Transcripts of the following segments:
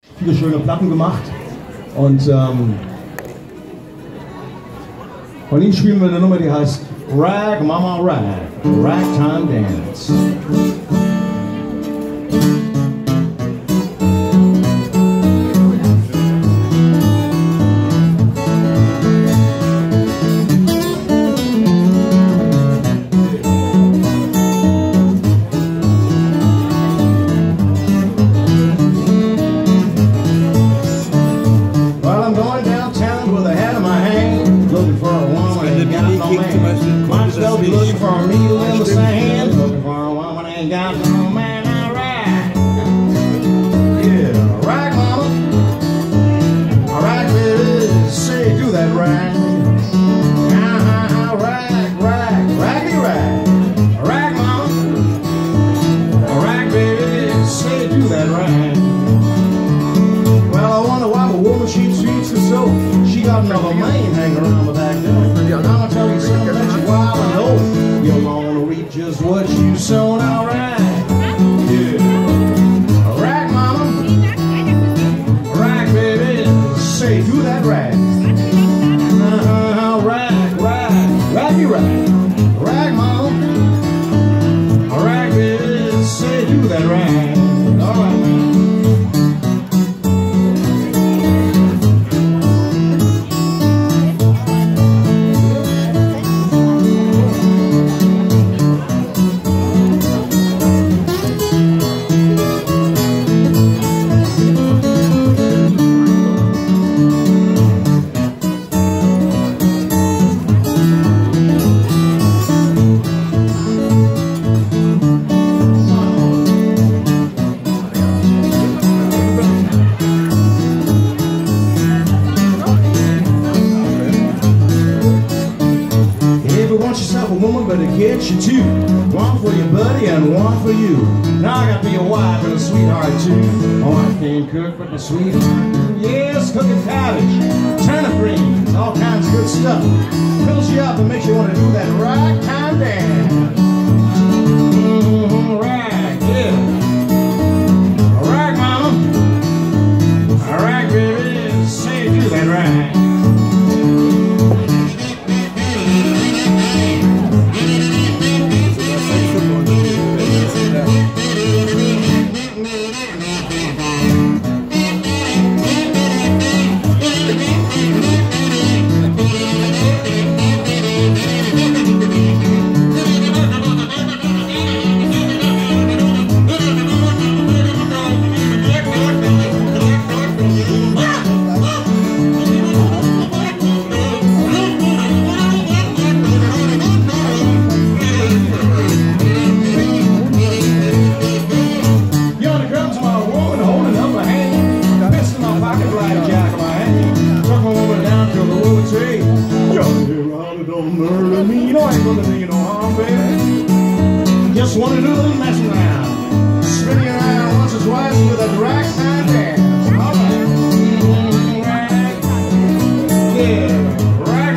Viele schöne Platten gemacht und von ihm spielen wir eine Nummer, die heißt Rag Mama Rag, Ragtime Dance. Might still be looking for a needle in the sand, looking for a woman ain't got no man. All right, yeah, rag mama, all right, baby, say do that rag, rag, raggy rag, rag mama, all right, baby, say do that rag. Well, I wonder why the woman she treats her so. She got another man hanging around the back door. I'ma tell you something that you wild and old. You're gonna reap just what you sown, alright. Yeah. Rag mama, rag baby, say do that rag. Rag, raggy rag. Rag mama, rag baby, say do that rag. Alright man. But it gets you two. One for your buddy and one for you. Now I got me a wife and a sweetheart too. My wife can't cook, but my sweetheart, yes, cooking cabbage, turnip greens, all kinds of good stuff. Fills you up and makes you want to do that ragtime dance. Rag, yeah. Rag mama, rag baby, say do that rag. Just want to do a little messing around, spinning around once or twice with a ragtime dance. All right, rag, yeah, rag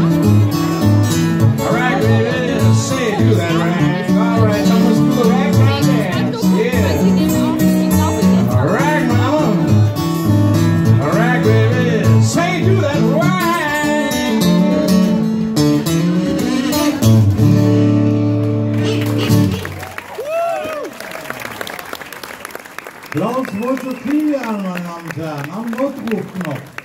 mama, rag baby, say do that rag. All right, so let's do the ragtime dance. Yeah, rag mama, rag baby, say do that rag. Applaus für Kilian, meine Damen und Herren, am Notrufknopf.